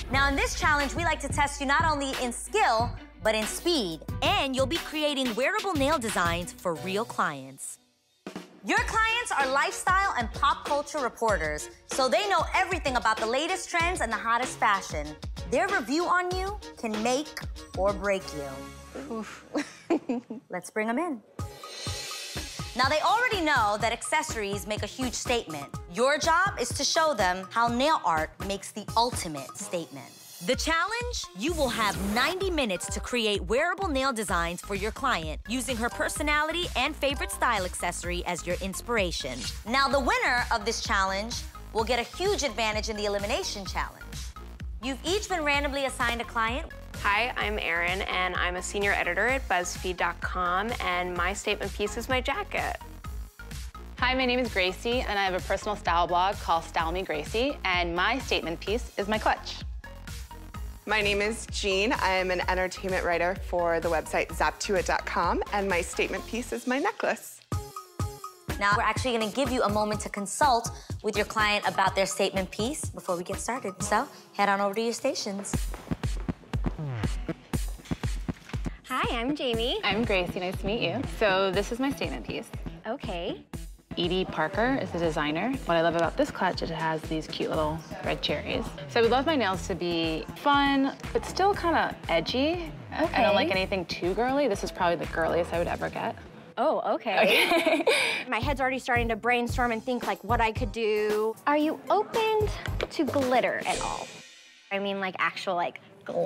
Now, in this challenge, we like to test you not only in skill, but in speed. And you'll be creating wearable nail designs for real clients. Your clients are lifestyle and pop culture reporters, so they know everything about the latest trends and the hottest fashion. Their review on you can make or break you. Let's bring them in. Now, they already know that accessories make a huge statement. Your job is to show them how nail art makes the ultimate statement. The challenge? You will have 90 minutes to create wearable nail designs for your client using her personality and favorite style accessory as your inspiration. Now, the winner of this challenge will get a huge advantage in the elimination challenge. You've each been randomly assigned a client. Hi, I'm Erin, and I'm a senior editor at BuzzFeed.com, and my statement piece is my jacket. Hi, my name is Gracie, and I have a personal style blog called Style Me Gracie, and my statement piece is my clutch. My name is Jean. I'm an entertainment writer for the website zaptoit.com, and my statement piece is my necklace. Now, we're actually gonna give you a moment to consult with your client about their statement piece before we get started. So, head on over to your stations. Hi, I'm Jamie. I'm Gracie, nice to meet you. So this is my statement piece. Okay. Edie Parker is the designer. What I love about this clutch is it has these cute little red cherries. So I would love my nails to be fun, but still kind of edgy. Okay. I don't like anything too girly. This is probably the girliest I would ever get. Oh, okay. My head's already starting to brainstorm and think like what I could do. Are you open to glitter at all? I mean like actual like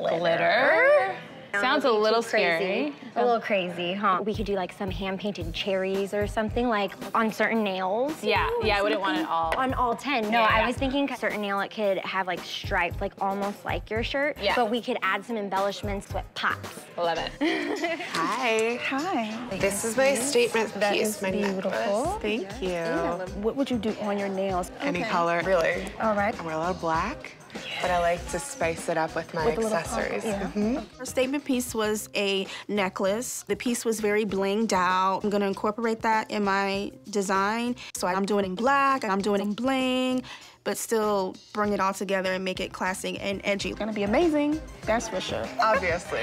glitter? Sounds a little scary. A little crazy, huh? We could do like some hand-painted cherries or something like on certain nails. Yeah, I wouldn't want it all. On all 10. No, Yeah. I was thinking a certain nail it could have like stripes, like almost like your shirt. Yeah. But we could add some embellishments so it pops. Love it. Hi. Hi. This is my statement That piece, is my beautiful. necklace. Thank you. What would you do on your nails? Any color, really. All right. I wear a lot of black, but I like to spice it up with my With a little accessories. pop, yeah. Her statement piece was a necklace. The piece was very blinged out. I'm gonna incorporate that in my design. So I'm doing it in black, and I'm doing it in bling, but still bring it all together and make it classic and edgy. It's gonna be amazing, that's for sure. Obviously.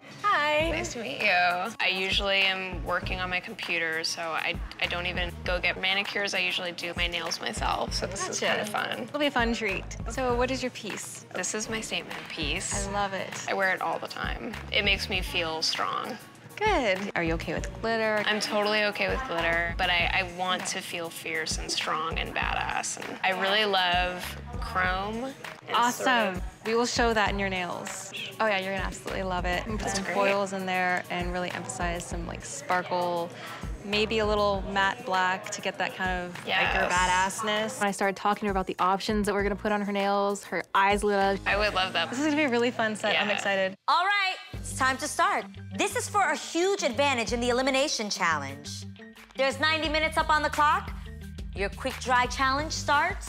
Hi. Nice to meet you. I usually am working on my computer, so I don't even go get manicures. I usually do my nails myself, so this is kind of fun. It'll be a fun treat. So what is your piece? This is my statement piece. I love it. I wear it all the time. It makes me feel strong. Good. Are you okay with glitter? I'm totally okay with glitter, but I want to feel fierce and strong and badass. And I really love chrome. and Awesome. sort of- We will show that in your nails. Oh yeah, you're gonna absolutely love it. Put some great. foils in there and really emphasize some like sparkle, maybe a little matte black to get that kind of like her Yes. badassness. When I started talking to her about the options that we're gonna put on her nails, her eyes lit up. I would love that. This is gonna be a really fun set. I'm Yeah. excited. All right, it's time to start. This is for a huge advantage in the elimination challenge. There's 90 minutes up on the clock. Your quick dry challenge starts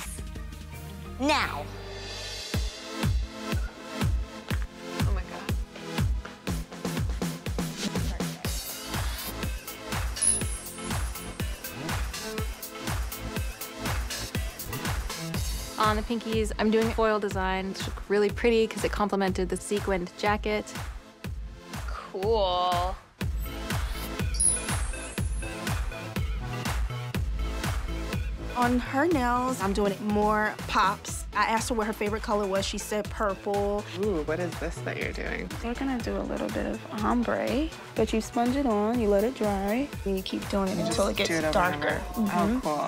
now. Oh my God. On the pinkies, I'm doing a foil design. It's really pretty because it complemented the sequined jacket. Cool. On her nails, I'm doing more pops. I asked her what her favorite color was. She said purple. Ooh, what is this that you're doing? We're gonna do a little bit of ombre, but you sponge it on, you let it dry, and you keep doing it until it gets Do it over and darker. over. Oh, cool.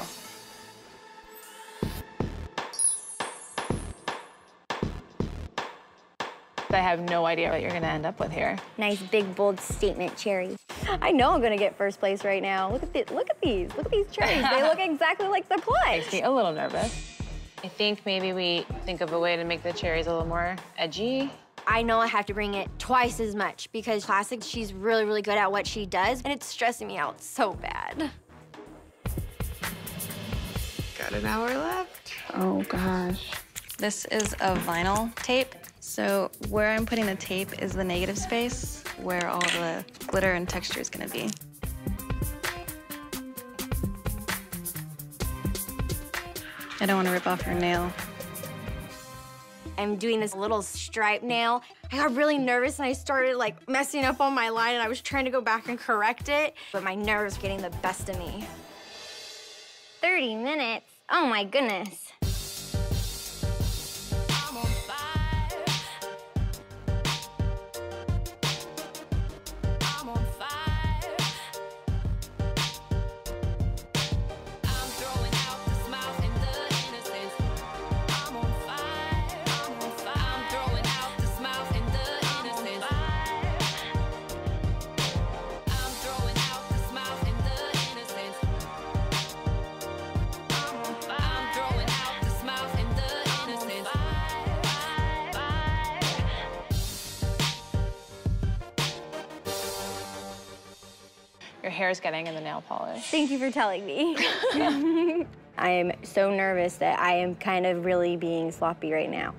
I have no idea what you're gonna end up with here. Nice big bold statement cherry. I know I'm gonna get first place right now. Look at these. Look at these cherries. They look exactly like the clutch. Makes me a little nervous. I think maybe we think of a way to make the cherries a little more edgy. I know I have to bring it twice as much because Classic, she's really, really good at what she does, and it's stressing me out so bad. Got an hour left. Oh gosh. This is a vinyl tape. So where I'm putting the tape is the negative space where all the glitter and texture is gonna be. I don't want to rip off your nail. I'm doing this little stripe nail. I got really nervous and I started like messing up on my line and I was trying to go back and correct it, but my nerves were getting the best of me. 30 minutes? Oh my goodness. Your hair's getting in the nail polish. Thank you for telling me. I am so nervous that I am kind of really being sloppy right now.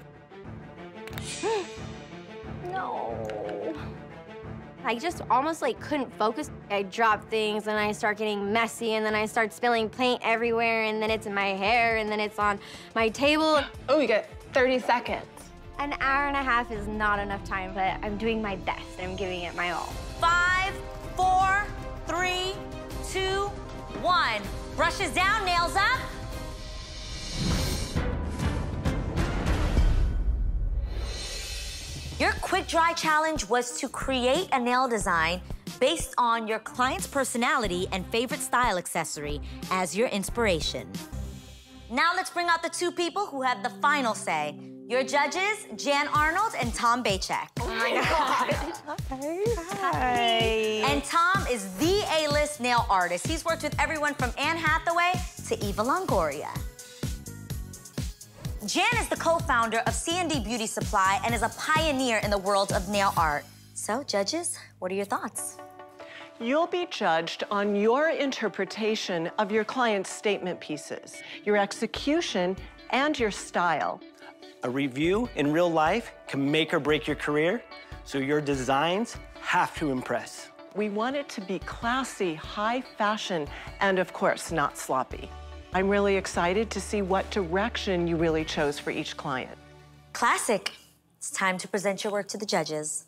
No. I just almost like couldn't focus. I drop things and I start getting messy and then I start spilling paint everywhere and then it's in my hair and then it's on my table. Oh, you get 30 seconds. An hour and a half is not enough time, but I'm doing my best. I'm giving it my all. 5, 4, 3, 2, 1. Brushes down, nails up. Your quick dry challenge was to create a nail design based on your client's personality and favorite style accessory as your inspiration. Now let's bring out the two people who had the final say. Your judges, Jan Arnold and Tom Bachek. Oh my God. Hi. And Tom is the A-list nail artist. He's worked with everyone from Anne Hathaway to Eva Longoria. Jan is the co-founder of C&D Beauty Supply and is a pioneer in the world of nail art. So, judges, what are your thoughts? You'll be judged on your interpretation of your client's statement pieces, your execution, and your style. A review in real life can make or break your career, so your designs have to impress. We want it to be classy, high fashion, and of course, not sloppy. I'm really excited to see what direction you really chose for each client. Classic. It's time to present your work to the judges.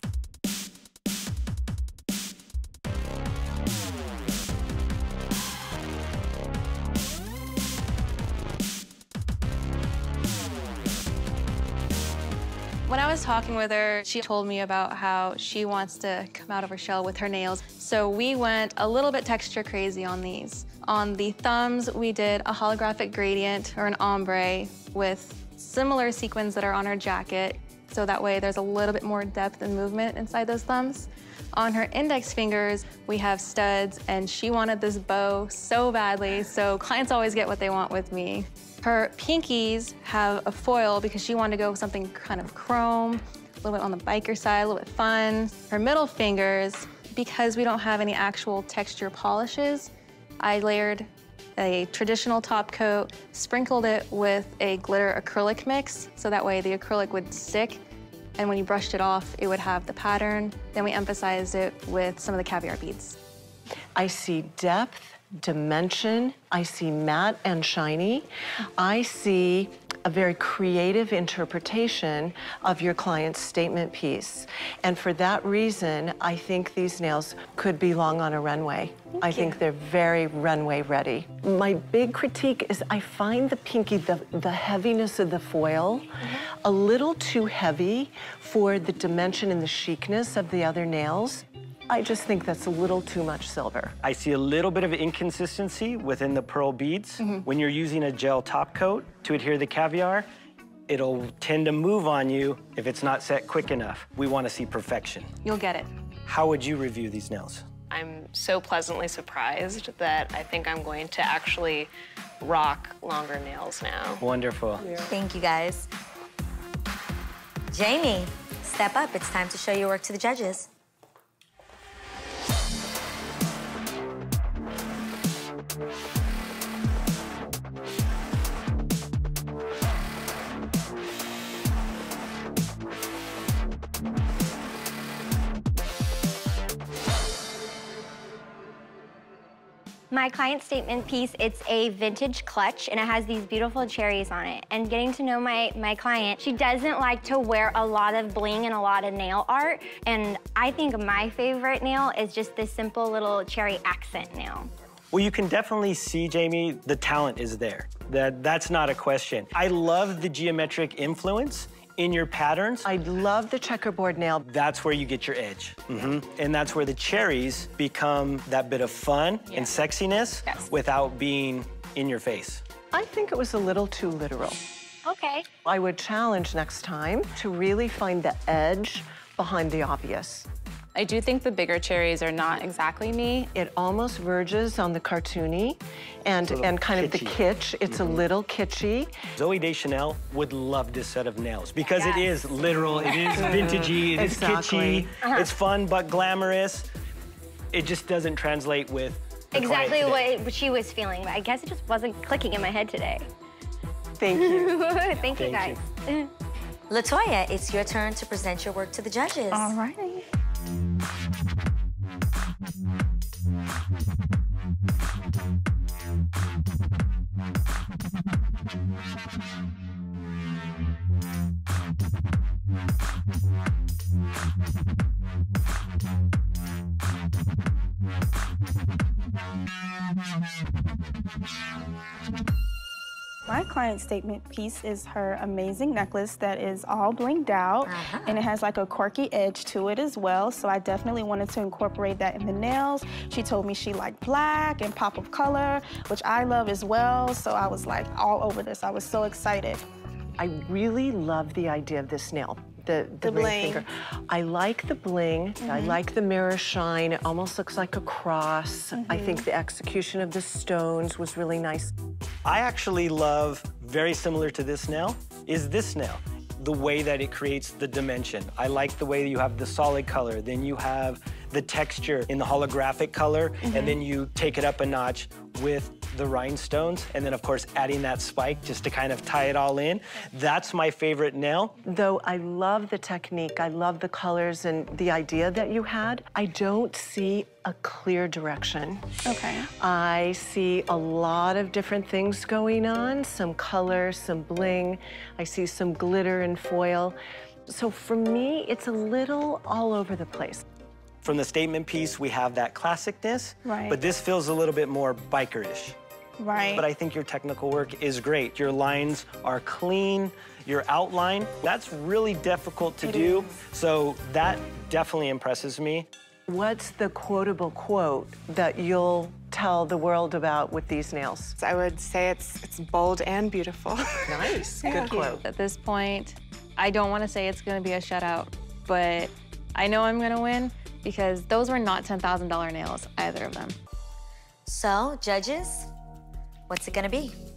When I was talking with her, she told me about how she wants to come out of her shell with her nails. So we went a little bit texture crazy on these. On the thumbs, we did a holographic gradient or an ombre with similar sequins that are on her jacket. So that way there's a little bit more depth and movement inside those thumbs. On her index fingers, we have studs, and she wanted this bow so badly, so clients always get what they want with me. Her pinkies have a foil because she wanted to go with something kind of chrome, a little bit on the biker side, a little bit fun. Her middle fingers, because we don't have any actual texture polishes, I layered a traditional top coat, sprinkled it with a glitter acrylic mix, so that way the acrylic would stick, and when you brushed it off, it would have the pattern. Then we emphasized it with some of the caviar beads. I see depth, dimension, I see matte and shiny. I see a very creative interpretation of your client's statement piece. And for that reason, I think these nails could belong on a runway. I think they're very runway ready. My big critique is I find the pinky, the heaviness of the foil, a little too heavy for the dimension and the chicness of the other nails. I just think that's a little too much silver. I see a little bit of inconsistency within the pearl beads. When you're using a gel top coat to adhere the caviar, it'll tend to move on you if it's not set quick enough. We want to see perfection. You'll get it. How would you review these nails? I'm so pleasantly surprised that I think I'm going to actually rock longer nails now. Wonderful. Thank you, guys. Jamie, step up. It's time to show your work to the judges. My client statement piece, it's a vintage clutch, and it has these beautiful cherries on it. And getting to know my client, she doesn't like to wear a lot of bling and a lot of nail art. And I think my favorite nail is just this simple little cherry accent nail. Well, you can definitely see, Jamie, the talent is there. That's not a question. I love the geometric influence in your patterns. I love the checkerboard nail. That's where you get your edge. And that's where the cherries become that bit of fun and sexiness without being in your face. I think it was a little too literal. Okay. I would challenge next time to really find the edge behind the obvious. I do think the bigger cherries are not exactly me. It almost verges on the cartoony and kind of the kitsch. It's a little kitschy. Zooey Deschanel would love this set of nails because it is literal, it is vintagey, it is kitschy, it's fun but glamorous. It just doesn't translate with exactly what she was feeling, but I guess it just wasn't clicking in my head today. Thank you. Thank you, guys. LaToya, it's your turn to present your work to the judges. All right. My client statement piece is her amazing necklace that is all blinged out, and it has like a quirky edge to it as well, so I definitely wanted to incorporate that in the nails. She told me she liked black and pop of color, which I love as well, so I was like all over this. I was so excited. I really love the idea of this nail. The ring bling. finger. I like the bling. I like the mirror shine. It almost looks like a cross. I think the execution of the stones was really nice. I actually love, very similar to this nail, is this nail. The way that it creates the dimension. I like the way that you have the solid color, then you have the texture in the holographic color, and then you take it up a notch with the rhinestones, and then of course adding that spike just to kind of tie it all in. That's my favorite nail. Though I love the technique, I love the colors and the idea that you had, I don't see a clear direction. Okay. I see a lot of different things going on, some color, some bling. I see some glitter and foil. So for me, it's a little all over the place. From the statement piece, we have that classicness, but this feels a little bit more biker-ish. Right. But I think your technical work is great. Your lines are clean, your outline, that's really difficult to do. So that definitely impresses me. What's the quotable quote that you'll tell the world about with these nails? I would say it's bold and beautiful. Nice, good quote. At this point, I don't want to say it's going to be a shutout, but I know I'm going to win because those were not $10,000 nails, either of them. So, judges, what's it gonna be?